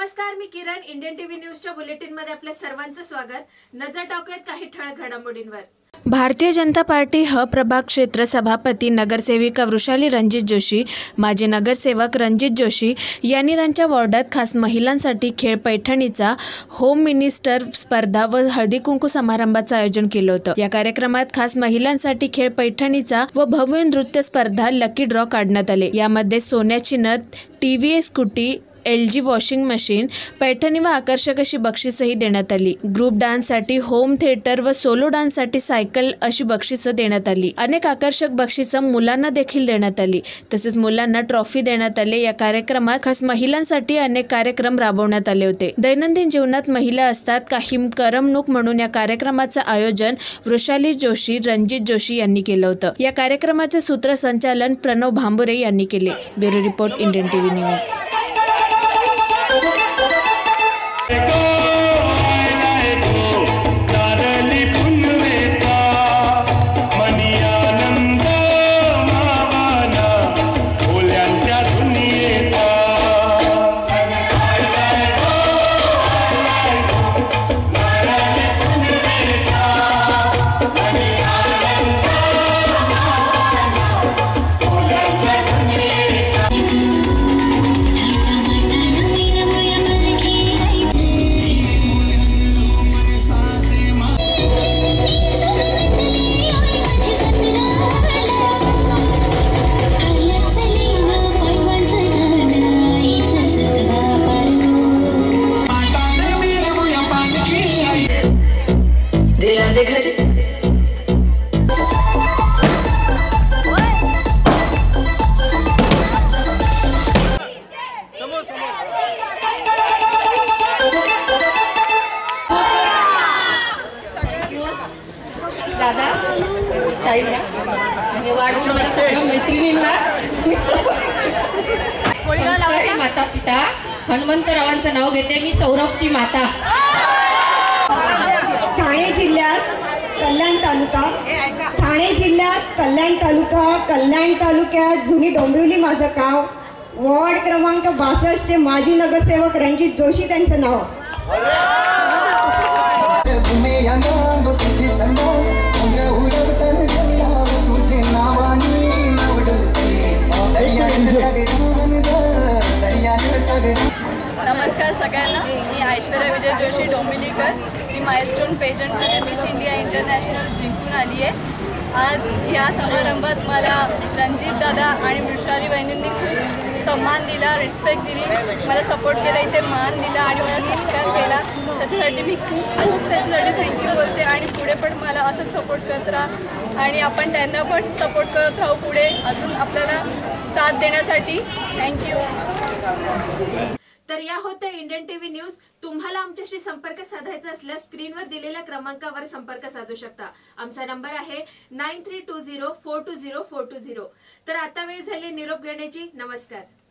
नमस्कार, मी Kiran. Indian TV न्यूजच्या बुलेटिन मध्ये आपल्या सर्वांचं स्वागत. नजर टाकूयात काही ठळक घडामोडींवर. भारतीय जनता पार्टी ह प्रभाग क्षेत्र सभापती नगरसेविका वृषाली रणजित जोशी, माजी नगरसेवक रणजित जोशी यांनी त्यांच्या वॉर्डात खास महिलांसाठी खेळ पैठणीचा होम मिनिस्टर स्पर्धा व हळदी कुंकू समारंभाचं आयोजन केलं होतं. या कार्यक्रमात खास महिलांसाठी खेळ पैठणीचा व भव्य नृत्य स्पर्धा लकी ड्रॉ काढण्यात आले. यामध्ये सोन्याची नथ, TVS Scooty, LG washing machine, Paithani व आकर्षक अशी बक्षिसही देण्यात आली. ग्रुप डान्ससाठी होम थिएटर व सोलो डान्ससाठी सायकल अशी बक्षिसं देण्यात आली. अनेक आकर्षक बक्षिसं मुलांना देखील देण्यात आली. तसेच मुलांना ट्रॉफी देण्यात आले. या कार्यक्रमात खास महिलांसाठी अनेक कार्यक्रम राबवण्यात आले होते. दैनंदिन जीवनात महिला असतात काही करमणूक म्हणून या कार्यक्रमाचं आयोजन वृषाली जोशी, रणजित जोशी यांनी केलं होतं. या कार्यक्रमाचे सूत्रसंचालन प्रणव भांबुरे यांनी केले. Bureau report, Indian TV news. दादा ताईला आणि वाढीच्या माझ्या सगळ्या मैत्रिणींना, संस्कारी माता पिता हनुमंतरावांचं नाव घेते. मी सौरभची माता. ठाणे जिल्ह्यात कल्याण तालुक्यात जुनी डोंबिवली माझं गाव, वॉर्ड क्रमांक 62 चे माजी नगरसेवक रणजित जोशी त्यांचं नाव. नमस्कार सगळ्यांना. मी ऐश्वर्या विजय जोशी डोंबिवलीकर. मी milestone pageant miss India international जिंकून आली आहे. आज ह्या समारंभात मला रणजित दादा आणि वृषाली बहिणींनी खूप सन्मान दिला, रिस्पेक्ट दिली, मला सपोर्ट केला, इथे मान दिला आणि मला सत्कार केला. त्याच्यासाठी मी खूप त्याच्यासाठी थँक्यू बोलते. आणि पुढे पण मला असंच सपोर्ट करत राहा आणि आपण त्यांना पण सपोर्ट करत राहू पुढे अजून आपल्याला साथ देण्यासाठी. थँक्यू. तर या होत्या इंडियन टीव्ही न्यूज. तुम्हाला आमच्याशी संपर्क साधायचा असल्यास स्क्रीनवर दिलेल्या क्रमांकावर संपर्क साधू शकता. आमचा नंबर आहे 9320420420. तर आता वेळ झाली निरोप घेण्याची. नमस्कार.